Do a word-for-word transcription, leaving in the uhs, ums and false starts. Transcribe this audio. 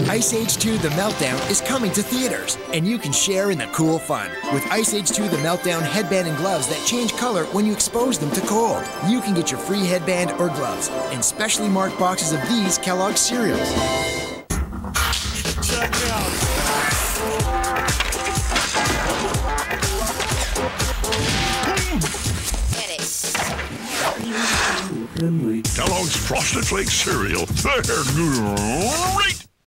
Ice Age two The Meltdown is coming to theaters, and you can share in the cool fun. With Ice Age two The Meltdown headband and gloves that change color when you expose them to cold. You can get your free headband or gloves in specially marked boxes of these Kelloggs cereals. Check it out. Kellogg's Frosted Flakes cereal. They're great.